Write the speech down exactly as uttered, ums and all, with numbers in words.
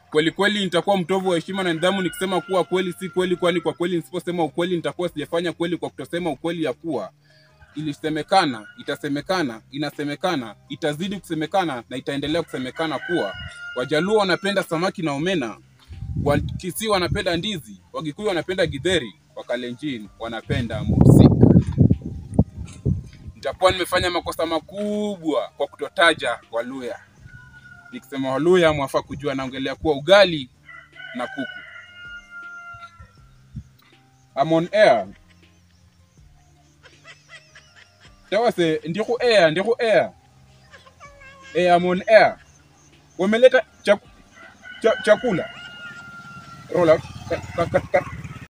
Kweli kweli nitakuwa mtovu wa heshima na nidhamu nikisema kuwa kweli si kweli, kwani kwa kweli nisiposema ukweli nitakuwa sijafanya kweli kwa kutosema ukweli ya kuwa ilisemekana, itasemekana, inasemekana, itazidi kusemekana na itaendelea kusemekana kuwa Wajaluo wanapenda samaki na omena, Wakisii wanapenda ndizi, Wakikuyu wanapenda githeri, Wakalenjin wanapenda mursik. Nitakuwa nimefanya makosa makubwa kwa kutotaja Waluya. Nikisema Waluya mwafaa kujua naongelea kuwa ugali na kuku. I'm on air. Tawase ndiku air, ndiku air. Eh, I'm on air. Wameleta chak ch chakula. Roll out. Cut, cut, cut, cut.